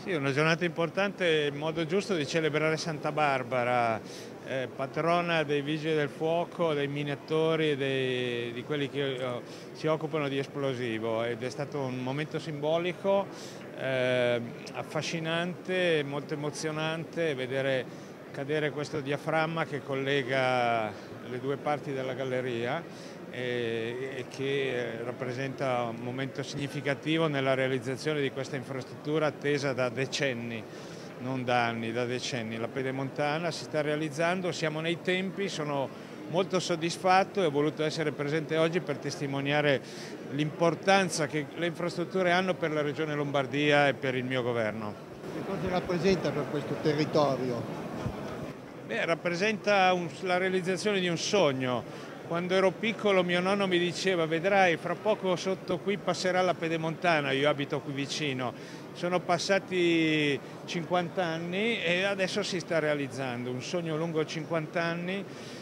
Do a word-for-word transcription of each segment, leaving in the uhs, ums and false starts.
Sì, è una giornata importante, il modo giusto di celebrare Santa Barbara, eh, patrona dei Vigili del Fuoco, dei minatori, dei, di quelli che eh, si occupano di esplosivo, ed è stato un momento simbolico, eh, affascinante, molto emozionante vedere cadere questo diaframma che collega le due parti della galleria e, e che rappresenta un momento significativo nella realizzazione di questa infrastruttura attesa da decenni, non da anni, da decenni. La Pedemontana si sta realizzando, siamo nei tempi, sono molto soddisfatto e ho voluto essere presente oggi per testimoniare l'importanza che le infrastrutture hanno per la Regione Lombardia e per il mio governo. Che cosa rappresenta per questo territorio? Beh, rappresenta un, la realizzazione di un sogno. Quando ero piccolo mio nonno mi diceva: vedrai, fra poco sotto qui passerà la Pedemontana, io abito qui vicino. Sono passati cinquanta anni e adesso si sta realizzando un sogno lungo cinquanta anni,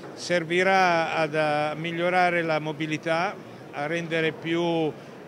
servirà ad, a migliorare la mobilità, a rendere più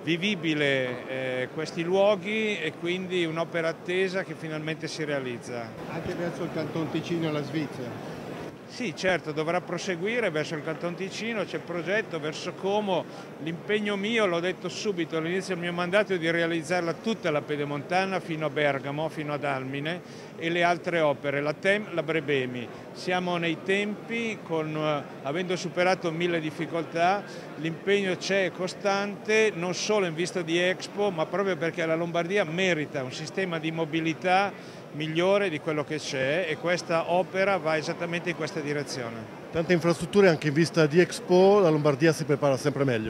vivibile eh, questi luoghi, e quindi un'opera attesa che finalmente si realizza. Anche verso il Canton Ticino e la Svizzera. Sì, certo, dovrà proseguire verso il Canton Ticino, c'è il progetto verso Como. L'impegno mio, l'ho detto subito all'inizio del mio mandato, è di realizzarla tutta la Pedemontana fino a Bergamo, fino ad Almine, e le altre opere, la Tem, la Brebemi. Siamo nei tempi, con, eh, avendo superato mille difficoltà, l'impegno c'è, costante, non solo in vista di Expo, ma proprio perché la Lombardia merita un sistema di mobilità migliore di quello che c'è, e questa opera va esattamente in questa direzione. Tante infrastrutture anche in vista di Expo, la Lombardia si prepara sempre meglio.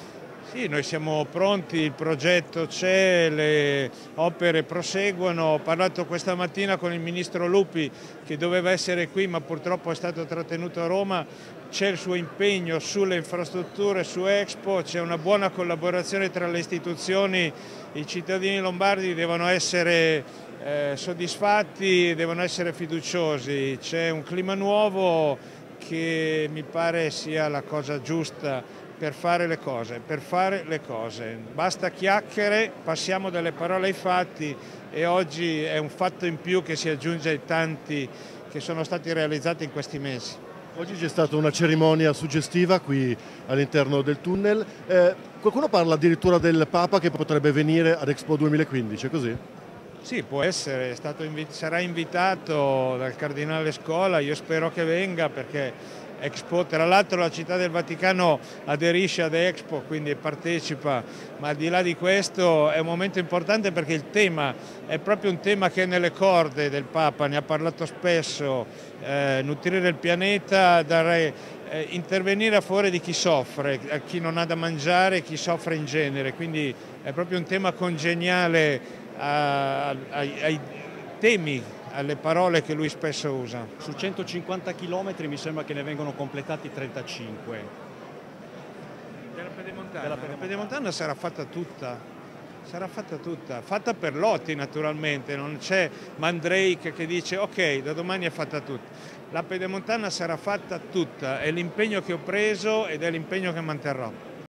Sì, noi siamo pronti, il progetto c'è, le opere proseguono. Ho parlato questa mattina con il ministro Lupi, che doveva essere qui ma purtroppo è stato trattenuto a Roma. C'è il suo impegno sulle infrastrutture, su Expo, c'è una buona collaborazione tra le istituzioni. I cittadini lombardi devono essere eh, soddisfatti, devono essere fiduciosi. C'è un clima nuovo che mi pare sia la cosa giusta per fare le cose, per fare le cose. Basta chiacchiere, passiamo dalle parole ai fatti, e oggi è un fatto in più che si aggiunge ai tanti che sono stati realizzati in questi mesi. Oggi c'è stata una cerimonia suggestiva qui all'interno del tunnel. Eh, qualcuno parla addirittura del Papa che potrebbe venire ad Expo duemilaquindici, è così? Sì, può essere, è stato invi- sarà invitato dal Cardinale Scola, io spero che venga, perché Expo, tra l'altro la Città del Vaticano aderisce ad Expo, quindi partecipa, ma al di là di questo è un momento importante perché il tema è proprio un tema che è nelle corde del Papa, ne ha parlato spesso, eh, nutrire il pianeta, dare, eh, intervenire a favore di chi soffre, a chi non ha da mangiare, chi soffre in genere, quindi è proprio un tema congeniale ai, ai temi, alle parole che lui spesso usa. Su centocinquanta chilometri mi sembra che ne vengono completati trentacinque. Della Pedemontana. Della La Pedemontana sarà fatta tutta, sarà fatta tutta, fatta per lotti naturalmente, non c'è Mandrake che dice ok, da domani è fatta tutta. La Pedemontana sarà fatta tutta, è l'impegno che ho preso ed è l'impegno che manterrò.